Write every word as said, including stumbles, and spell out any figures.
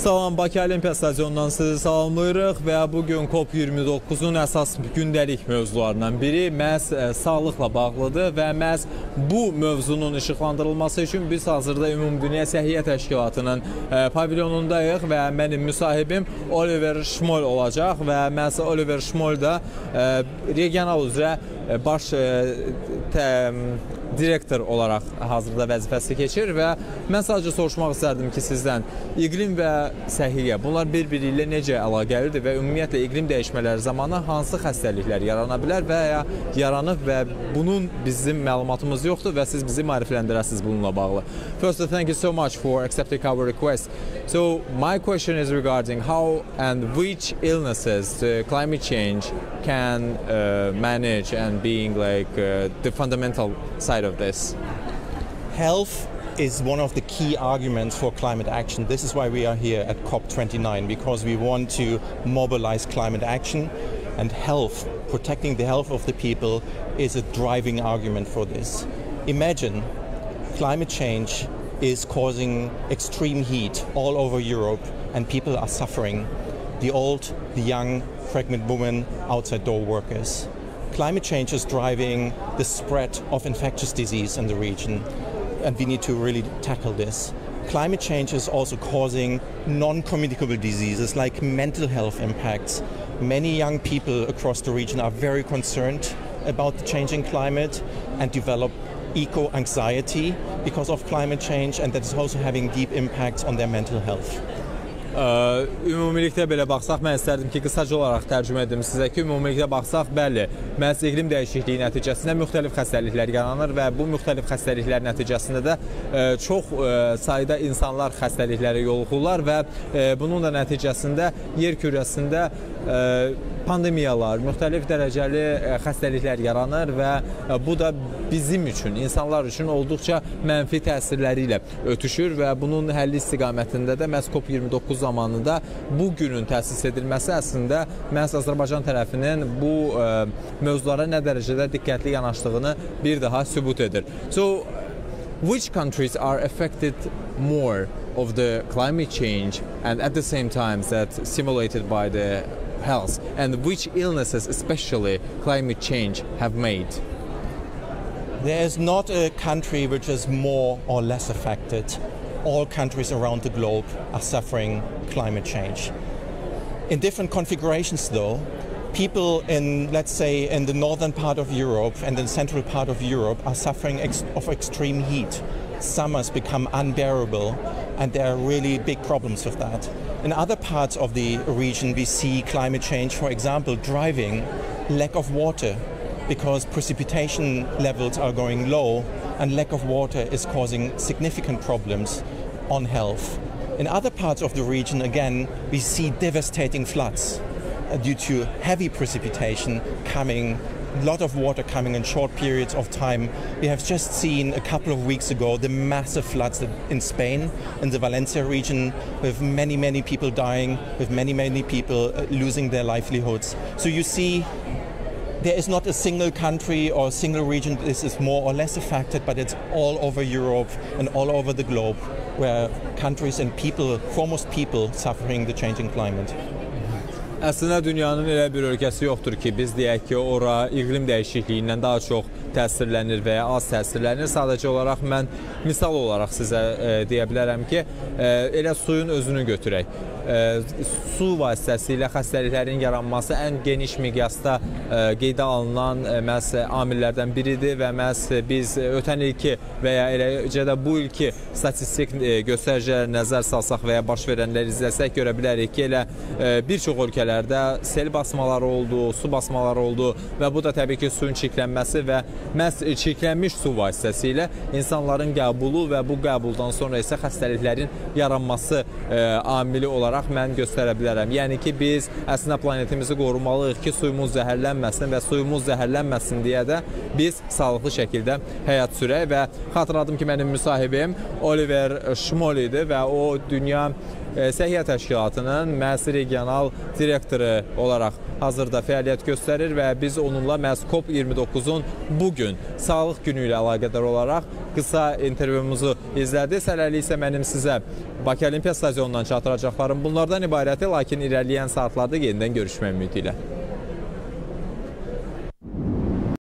Salam, Bakı Olimpiya Stadionundan sizi salamlayırıq və bugün COP iyirmi doqquzun əsas gündəlik mövzularından biri məhz ə, sağlıqla bağlıdır və məhz bu mövzunun işıqlandırılması üçün biz hazırda Ümumdünya Səhiyyə Təşkilatının ə, pavilyonundayıq və mənim müsahibim Oliver Schmoll olacaq və məhz Oliver Schmoll da ə, regional üzrə ə, baş ə, tə, direktor olaraq hazırda vəzifəsi keçir və mən sadəcə soruşmaq istərdim ki, sizdən iqlim və səhiyyə bunlar bir-biri ilə necə əlaqəlidir və ümumiyyətlə iqlim dəyişmələri zamanı hansı xəstəliklər yarana bilər və ya yaranıb və bunun bizim məlumatımız yoxdur və siz bizi maarifləndirəsiniz bununla bağlı. First, thank you so much for accepting our request. So, my question is regarding how and which illnesses the climate change can uh, manage and being like uh, the fundamental side of this. Health is one of the key arguments for climate action. This is why we are here at COP twenty-nine, because we want to mobilize climate action, and health, protecting the health of the people, is a driving argument for this. Imagine climate change is causing extreme heat all over Europe and people are suffering. The old, the young, pregnant women, outside door workers. Climate change is driving the spread of infectious disease in the region, and we need to really tackle this. Climate change is also causing non-communicable diseases like mental health impacts. Many young people across the region are very concerned about the changing climate and develop eco-anxiety because of climate change, and that is also having deep impacts on their mental health. Ümumilikdə belə baxsaq, mən istərdim ki, qısaca olaraq tərcümə edim sizə ki, ümumilikdə baxsaq, bəli, məhz iqlim dəyişikliyi nəticəsində müxtəlif xəstəliklər yaranır və bu müxtəlif xəstəliklər nəticəsində də ə, çox ə, sayda insanlar xəstəliklərə yoluxurlar və ə, bunun da nəticəsində yer kürəsində ə, pandemiyalar, müxtəlif dərəcəli ə, xəstəliklər yaranır və ə, bu da bizim üçün, insanlar üçün olduqca mənfi təsirləri ilə ötüşür və bunun həlli istiqamətində də məhz COP iyirmi doqquz zamanında bu günün təsis edilməsi əslində məhz Azərbaycan tərəfinin bu ə, mövzulara nə dərəcədə diqqətli yanaşdığını bir daha sübut edir. So, which countries are affected more of the climate change and at the same time that stimulated by the health, and which illnesses especially climate change have made? There is not a country which is more or less affected. All countries around the globe are suffering climate change. In different configurations though, people in, let's say, in the northern part of Europe and the central part of Europe are suffering ex of extreme heat. Summers become unbearable and there are really big problems with that. In other parts of the region we see climate change, for example, driving, lack of water, because precipitation levels are going low and lack of water is causing significant problems on health. In other parts of the region, again, we see devastating floods uh, due to heavy precipitation coming, a lot of water coming in short periods of time. We have just seen a couple of weeks ago the massive floods in Spain, in the Valencia region, with many, many people dying, with many, many people uh, losing their livelihoods. So you see, there is not a single country or a single region this is more or less affected, but it's all over Europe and all over the globe where countries and people, foremost people, suffering the changing climate. Əslində dünyanın elə bir ölkəsi yoxdur ki, biz deyək ki, ora iqlim dəyişikliyindən daha çox təsirlənir və ya az təsirlənir. Sadəcə olaraq mən misal olaraq sizə e, deyə bilərəm ki, e, elə suyun özünü götürək. E, su vasitəsilə xəstəliklərin yaranması ən geniş miqyasda e, qeydə alınan e, məhz amillərdən biridir və məhz biz ötən ilki və ya eləcə də bu ilki statistik e, göstəricilərə nəzər salsaq və ya baş verənləri izləsək görə bilərik ki, elə e, bir çox ölkələrdə sel basmaları oldu, su basmaları oldu və bu da təbii ki, suyun çirklənməsi və məhz çirklənmiş su vasitəsilə insanların qəbulu və bu qəbuldan sonra isə xəstəliklərin yaranması e, amili olaraq mən göstərə bilərəm. Yəni ki, biz əslində planetimizi qorumalıyıq ki, suyumuz zəhərlənməsin və suyumuz zəhərlənməsin deyə də biz sağlıqlı şəkildə həyat sürək və xatırladım ki, mənim müsahibim Oliver Schmoll idi və o dünya Səhiyyə Təşkilatının məhz regional direktoru olaraq hazırda fəaliyyət göstərir və biz onunla məhz COP iyirmi doqquzun bugün Sağlıq Günü ilə əlaqədar olaraq qısa intervyumuzu izlədiniz. Hələlik isə mənim sizə Bakı Olimpiya stadionundan çatdıracaqlarım bunlardan ibarəti, lakin irəliləyən saatlarda yenidən görüşmək ümidi ilə.